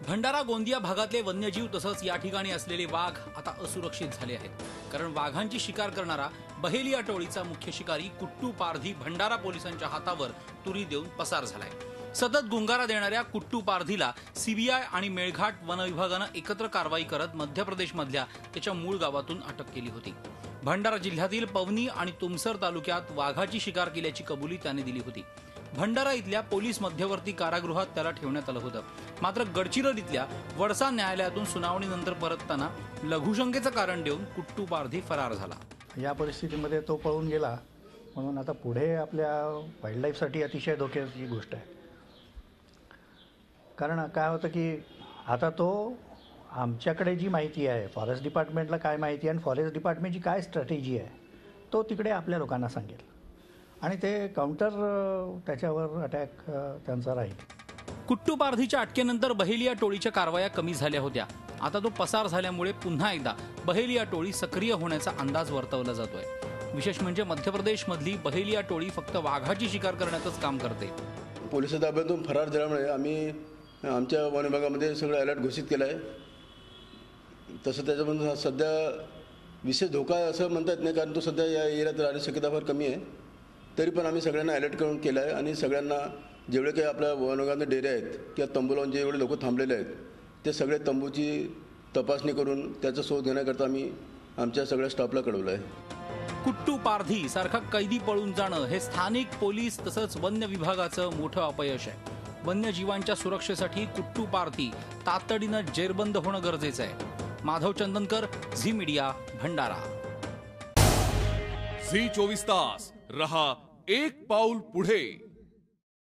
भंडारा गोंदिया भागातले वन्यजीव तसंच या ठिकाणी असलेले वाघ आता असुरक्षित झाले आहेत। कारण वाघांची शिकार करणारा बहेलिया टोळीचा मुख्य शिकारी कुट्टू पारधी भंडारा पोलिसांच्या हातावर तुरी देऊन पसार झालाय। सतत गुंगारा देणाऱ्या कुट्टू पारधीला सीबीआय आणि मेळघाट वन विभागानं एकत्र कारवाई करत मध्य प्रदेशमधल्या त्याच्या मूळ गावातून अटक केली होती। भंडारा जिल्ह्यातील पवनी आणि तुमसर तालुक्यात वाघाची शिकार केल्याची कबुली त्याने दिली होती। भंडारा इथल्या पोलीस मध्यवर्ती कारागृहात त्याला ठेवण्यात आलं होतं। मात्र गडचिरोलीतल्या वडसा न्यायालयातून सुनावणीनंतर परतताना लघुशंकेचं कारण देऊन कुट्टू पारधी फरार झाला। या परिस्थितीमध्ये तो पळून गेला, म्हणून आता पुढे आपल्या वाईल्ड लाईफसाठी अतिशय धोक्याची गोष्ट आहे। कारण काय होतं की आता तो आमच्याकडे जी माहिती आहे, फॉरेस्ट डिपार्टमेंटला काय माहिती आहे आणि फॉरेस्ट डिपार्टमेंटची काय स्ट्रॅटेजी आहे, तो तिकडे आपल्या लोकांना सांगेल आणि ते काउंटर त्याच्यावर अटॅक त्यांचा राहील। कुट्टू पारधीच्या अटकेनंतर बहेलिया टोळीच्या कारवाया कमी झाल्या होत्या। आता तो पसार झाल्यामुळे पुन्हा एकदा बहेलिया टोळी सक्रिय होण्याचा अंदाज वर्तवला जातोय। विशेष म्हणजे मध्य प्रदेशमधली बहेलिया टोळी फक्त वाघाची शिकार करण्यातच काम करते। पोलीस ताब्यातून फरार झाल्यामुळे आम्ही आमच्या वन विभागामध्ये सगळं अलर्ट घोषित केलं आहे। तसं त्याच्यामध्ये सध्या विशेष धोका असं म्हणता येत नाही, कारण तो सध्या या एरियात राहण्याची शक्यता फार कमी आहे। तरी पण आम्ही सगळ्यांना अलर्ट करून केलं आहे आणि सगळ्यांना जेवढे काही आपल्या वन विभागाचे डेरे आहेत किंवा तंबू लावून जेवढे लोक थांबलेले आहेत ते सगळे तंबूची तपासणी करून त्याचा शोध घेण्याकरता आम्ही आमच्या सगळ्या स्टाफला कळवलं आहे। कुट्टू पारधी सारखा कैदी पळून जाणं हे स्थानिक पोलीस तसंच वन्य विभागाचं मोठं अपयश आहे। वन्यजीवांच्या सुरक्षेसाठी कुट्टू पारधी तातडीनं जेरबंद होणं गरजेचं आहे। Madhav Chandankar, Zee Media, Bhandara. Zee 24 तास रहा एक पाऊल पुढे।